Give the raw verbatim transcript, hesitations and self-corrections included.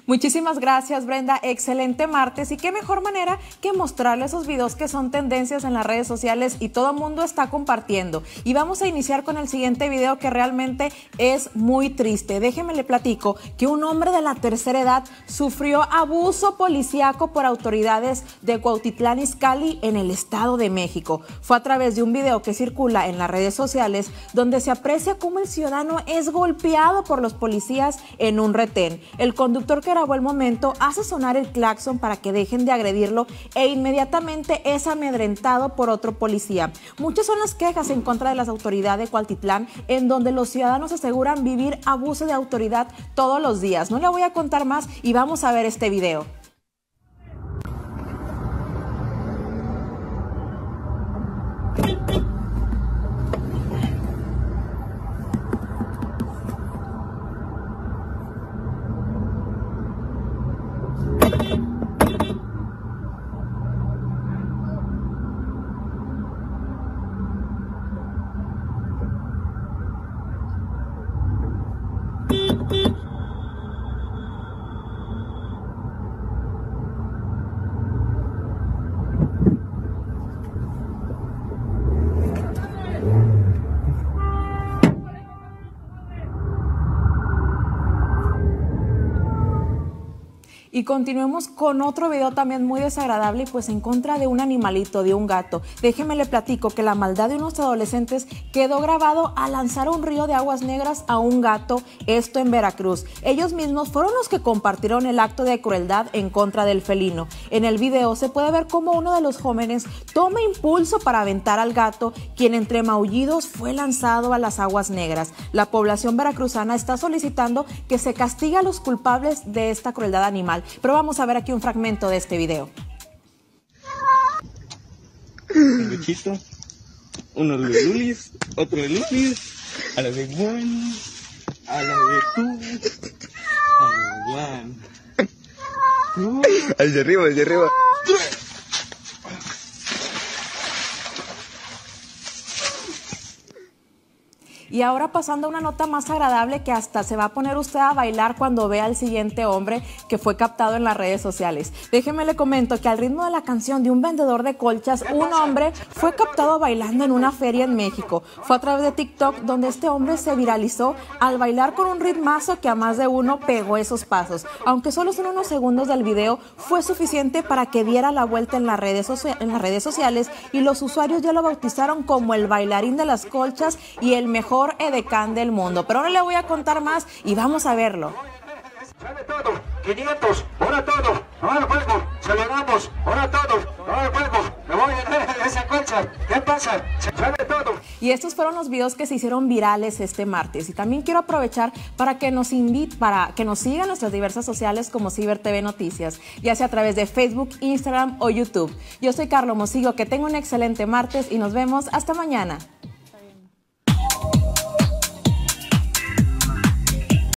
Muchísimas gracias, Brenda. Excelente martes, y qué mejor manera que mostrarle esos videos que son tendencias en las redes sociales y todo el mundo está compartiendo. Y vamos a iniciar con el siguiente video que realmente es muy triste. Déjeme le platico que un hombre de la tercera edad sufrió abuso policíaco por autoridades de Cuautitlán Izcalli en el Estado de México. Fue a través de un video que circula en las redes sociales donde se aprecia cómo el ciudadano es golpeado por los policías en un retén. El conductor que grabó el momento hace sonar el claxon para que dejen de agredirlo e inmediatamente es amedrentado por otro policía. Muchas son las quejas en contra de las autoridades de Cuautitlán, en donde los ciudadanos aseguran vivir abuso de autoridad todos los días. No le voy a contar más y vamos a ver este video. Y continuemos con otro video también muy desagradable, pues en contra de un animalito, de un gato. Déjeme le platico que la maldad de unos adolescentes quedó grabado al lanzar a un río de aguas negras a un gato, esto en Veracruz. Ellos mismos fueron los que compartieron el acto de crueldad en contra del felino. En el video se puede ver cómo uno de los jóvenes toma impulso para aventar al gato, quien entre maullidos fue lanzado a las aguas negras. La población veracruzana está solicitando que se castigue a los culpables de esta crueldad animal. Pero vamos a ver aquí un fragmento de este video. Un bichito, unos lulis, otro lulis, a la de Juan, a la de tú, a la de Juan. Al de arriba, al de arriba. Y ahora pasando a una nota más agradable que hasta se va a poner usted a bailar cuando vea al siguiente hombre que fue captado en las redes sociales. Déjeme le comento que al ritmo de la canción de un vendedor de colchas, un hombre fue captado bailando en una feria en México. Fue a través de TikTok donde este hombre se viralizó al bailar con un ritmazo que a más de uno pegó esos pasos. Aunque solo son unos segundos del video, fue suficiente para que diera la vuelta en las redes, en las redes sociales y los usuarios ya lo bautizaron como el bailarín de las colchas y el mejor edecán del mundo. Pero ahora le voy a contar más y vamos a verlo. Sale todo, quinientos, ahora todo, ahora vuelvo, celebramos, ahora todos, ahora vuelvo, me voy a esa colcha, ¿qué pasa? Sale todo. Y estos fueron los videos que se hicieron virales este martes. Y también quiero aprovechar para que nos invite, para que nos sigan en nuestras diversas sociales como Ciber T V Noticias, ya sea a través de Facebook, Instagram o YouTube. Yo soy Carlos Mosigo, que tenga un excelente martes y nos vemos hasta mañana.